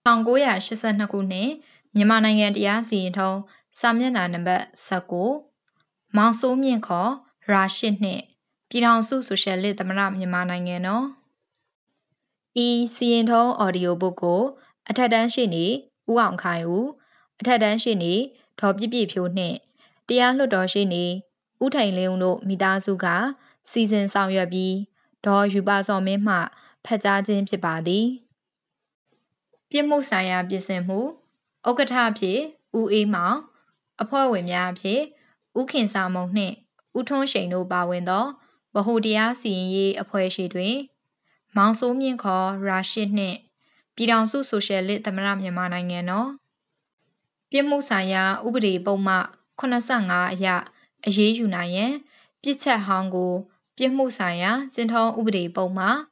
1982 ခုနှစ်မြန်မာနိုင်ငံတရားစီရင်ထုံးစာမျက်နှာနံပါတ်19မောင်စိုးမြင့်ခေါ်ရာရှစ်နှင့်ပြည်ထောင်စုဆိုရှယ်လစ်သမ္မတမြန်မာနိုင်ငံတော်ဤစီရင်ထုံးအော်ဒီယိုဘုတ်ကိုအထက်တန်းရှေ့နေဦးအောင်ခိုင်ဦးအထက်တန်းရှေ့နေဒေါ်ပြည့်ပြည့်ဖြိုးနှင့်တရားလွှတ်တော်ရှေ့နေဦးထိုင်လင်းဦးတို့မိသားစုကစီစဉ်ဆောင်ရွက်ပြီးဒေါ်ယူပါစော်မင်းမှဖတ်ကြားခြင်းဖြစ်ပါသည်ပြစ်မှုဆိုင်ရာပြင်ဆင်မှုဥက္ကဋ္ဌအဖြစ်ဦးအေးမောင်အဖွဲ့ဝင်များအဖြစ်ဦးခင်စာမုံနှင့်ဦးထွန်းရှိန်တို့ပါဝင်သောဗဟိုတရားစီရင်ရေးအဖွဲ့ရှိတွင်မောင်စိုးမြင့်ခေါ်ရာရှစ်နှင့်ပြည်ထောင်စုဆိုရှယ်လစ်သမ္မတမြန်မာနိုင်ငံတော်ပြစ်မှုဆိုင်ရာဥပဒေပုံမှန်85အရအရေးယူနိုင်ရန်ပြစ်ချက်ဟောင်းကိုပြစ်မှုဆိုင်ရာကျင့်ထုံးဥပဒေပုံမှန်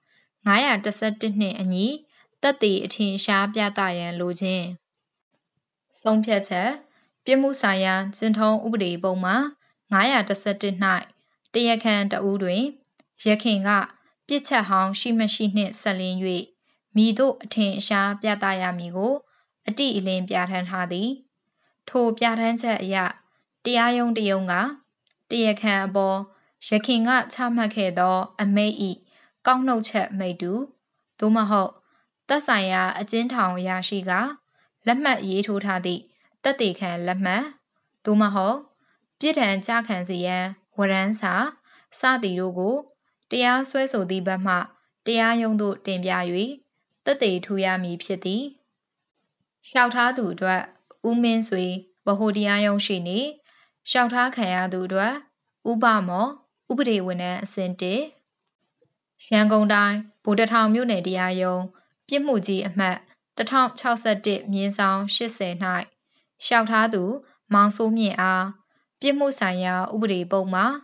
911နှင့်အညီသက်သေအထင်ရှားပြသရန်လိုခြင်းဆုံးဖြတ်ချက်ပြစ်မှုဆိုင်ရာကျင့်ထုံးဥပဒေပုံမှန်911၌တရားခံတဦးတွင်ရခင်ကပြစ်ချက်ဟောင်းရှိမရှိနှင့်ဆက်လင်း၍မိတို့အထင်ရှားပြသရမည်ကိုအတိအလင်းပြဋ္ဌာန်းထားသည်ထိုပြဋ္ဌာန်းချက်အရတရားရုံးတရုံးကတရားခံအပေါ်ရခင်ကချမှတ်ခဲ့သောအမိန့်၏ကောက်နှုတ်ချက်မိန့်တူသို့မဟုတ်သက်ဆိုင်ရာအကျဉ်းထောင်ရရှိကလက်မှတ်ရေးထိုးထားသည့်သက်သေခံလက်မှတ်သို့မဟုတ်ပြစ်ဒဏ်ကြခံစေရန်ဝရမ်းစာစသည်တို့ကိုတရားစွဲဆိုသည့်ဘက်မှတရားရုံးသို့တင်ပြ၍သက်သေထူရမည်ဖြစ်သည်လျှောက်ထားသူအတွက်ဦးမင်းဆွေဗဟိုတရားရုံးရှိနေလျှောက်ထားခံရသူအတွက်ဦးပမော်ဥပဒေဝန်ထမ်းအဆင့်1ရန်ကုန်တိုင်းဗိုလ်တထောင်မြို့နယ်တရားရုံးပြစ်မှုကြီးအမှတ်1061/80၌လျှောက်ထားသူမောင်စိုးမြင့်အားပြစ်မှုဆိုင်ရာဥပဒေပုံမှန်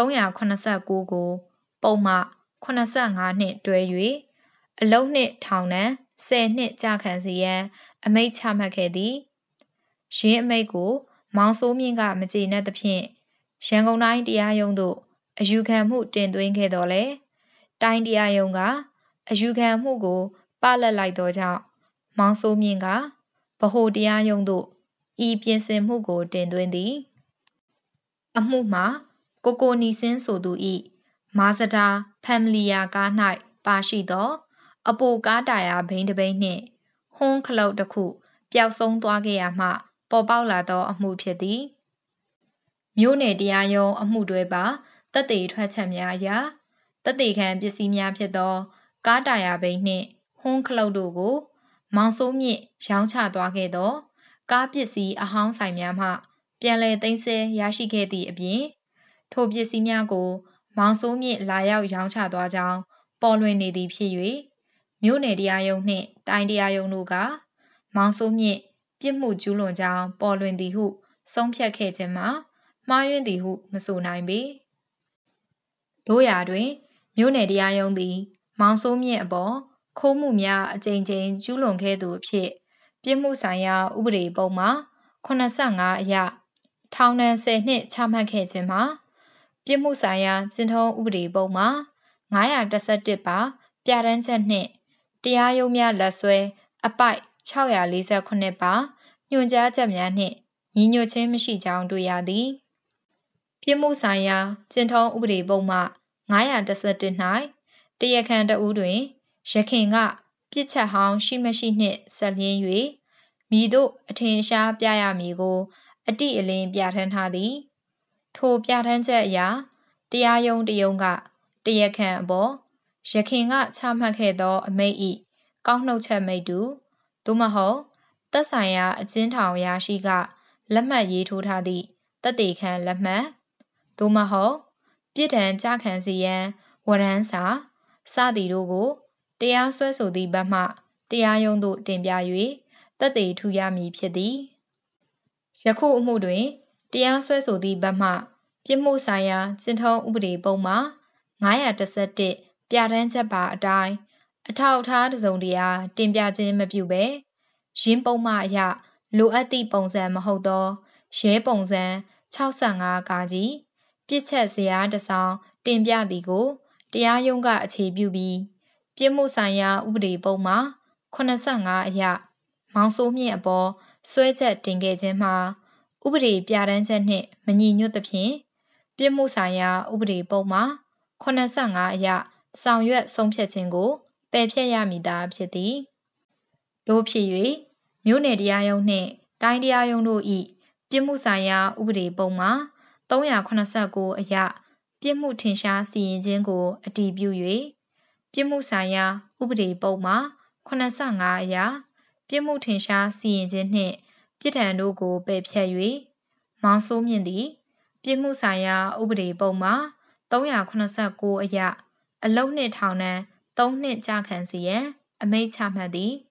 389ကိုပုံမှန်85နှင့်တွဲ၍အလုံးနှင့်ထောင်ဒဏ်10နှစ်ကြာခံစေရန်အမိန့်ချမှတ်ခဲ့သည်ရင်းအမိန့်ကိုမောင်စိုးမြင့်ကမကျေနပ်သဖြင့်ရန်ကုန်တိုင်းတရားရုံးသို့အယူခံမှုတင်သွင်းခဲ့တော်လဲတိုင်းတရားရုံးကအယူခံမှုကိုပလတ်လိုက်သောကြောင့်မောင်စိုးမြင့်ကဗဟိုတရားရုံးသို့ဤပြင်ဆင်မှုကိုတင်သွင်းသည်အမှုမှာကိုနီစင်းဆိုသူ၏မာဇဒါဖမ်မီလီယာကား၌ပါရှိသောအပိုကားတာယာဘိန်းတစ်ဘိန်းနှင့်ဟွန်းခလုတ်တစ်ခုပျောက်ဆုံးသွားခဲ့ရမှပေါ်ပေါက်လာသောအမှုဖြစ်သည်မြို့နယ်တရားရုံးအမှုတွဲပါသက်သေထွက်ချက်များအရသက်သေခံပစ္စည်းများဖြစ်သောကားတာယာဘိန်းနှင့်ဟွန်းခလုတ်တို့ကိုမောင်စိုးမြင့်ရောင်းချသွားခဲ့သောကားပစ္စည်းအဟောင်းဆိုင်များမှပြန်လည်သိမ်းဆည်းရရှိခဲ့သည့်အပြင်ထိုပစ္စည်းများကိုမောင်စိုးမြင့်လာရောက်ရောင်းချသွားကြောင်းပေါ်လွင်နေသည်ဖြစ်၍မြို့နယ်တရားရုံးနှင့်တိုင်းတရားရုံးတို့ကမောင်စိုးမြင့်ပြစ်မှုကျူးလွန်ကြောင်းပေါ်လွင်သည်ဟုဆုံးဖြတ်ခဲ့ခြင်းမှာမှားယွင်းသည်ဟုမဆိုနိုင်ပေတို့ရာတွင်မြို့နယ်တရားရုံးသည်မောင်စိုးမြင့်အပေါ်ခိုးမှုများအကြိမ်ကြိမ်ကျူးလွန်ခဲ့သူအဖြစ်ပြစ်မှုဆိုင်ရာဥပဒေပုံမှာ85အရထောင်ဒဏ်10နှစ်ချမှတ်ခဲ့ခြင်းမှာပြစ်မှုဆိုင်ရာကျင့်ထုံးဥပဒေပုံမှာ911ပါပြဋ္ဌာန်းချက်နှင့်တရားရုံးများလက်ဆွဲအပိုက်648ပါညွှန်ကြားချက်များနှင့်ညီညွတ်ခြင်းမရှိကြောင်းတွေ့ရသည်ပြစ်မှုဆိုင်ရာကျင့်ထုံးဥပဒေပုံမှာ911၌တရားခံတဦးတွင်ရခင်ကပြစ်ချက်ဟောင်းရှိမရှိနှင့်ဆက်လျင်း၍မိတို့အထင်ရှားပြရမည်ကိုအတိအလင်းပြဋ္ဌာန်းထားသည်ထိုပြဋ္ဌာန်းချက်အရတရားရုံးတရုံးကတရားခံအပေါ်ရခင်ကချမှတ်ခဲ့သောအမိန့်၏ကောက်နှုတ်ချက်မိန့်တူသို့မဟုတ်သက်ဆိုင်ရာအကျဉ်းထောင်ရရှိကလက်မှတ်ရေးထိုးထားသည့်သက်သေခံလက်မှတ်သို့မဟုတ်ပြစ်ဒဏ်ကြခံစေရန်ဝရမ်းစာစသည်တို့ကိုတရားစွဲဆိုသည့်ဘက်မှတရားရုံးသို့တင်ပြ၍သက်သေထူရမည်ဖြစ်သည်ယခုအမှုတွင်တရားစွဲဆိုသည့်ဘက်မှပြစ်မှုဆိုင်ရာကျင့်ထုံးဥပဒေပုံမှာ911ပြဋ္ဌာန်းချက်ပါအတိုင်းအထောက်အထားတစ်စုံတရာတင်ပြခြင်းမပြုဘဲရင်းပုံမှအရလိုအပ်သည့်ပုံစံမဟုတ်သောရဲပုံစံ65ကာကြီးပြစ်ချက်ဇယားတစ်စောင်တင်ပြသည်ကိုတရားရုံးကအခြေပြုပြီးပြစ်မှုဆိုင်ရာဥပဒေပုံမှာ85အရမောင်စိုးမြင့်အပေါ်စွဲချက်တင်ခဲ့ခြင်းမှာဥပဒေပြဋ္ဌာန်းချက်နှင့်မညီညွတ်သဖြင့်ပြစ်မှုဆိုင်ရာဥပဒေပုံမှာ85အရဆောင်ရွက်ဆုံးဖြတ်ခြင်းကိုပယ်ဖျက်ရမည်သာဖြစ်သည်။သို့ဖြစ်၍မြို့နယ်တရားရုံးနှင့်တိုင်းတရားရုံးတို့၏ပြစ်မှုဆိုင်ရာဥပဒေပုံမှာ389အရပြစ်မှုထင်ရှားစီရင်ခြင်းကိုအတည်ပြု၍ပြစ်မှုဆိုင်ရာဥပဒေပုံမှာ85အရပြစ်မှုထင်ရှားစီရင်ခြင်းနှင့်ပြစ်ဒဏ်တို့ကိုပယ်ဖျက်၍မောင်စိုးမြင့်သည်ပြစ်မှုဆိုင်ရာဥပဒေပုံမှာ389အရအလုပ်နှင့်ထောင်ဒဏ်3နှစ်ကြာခံစီရန်အမိန့်ချမှတ်သည်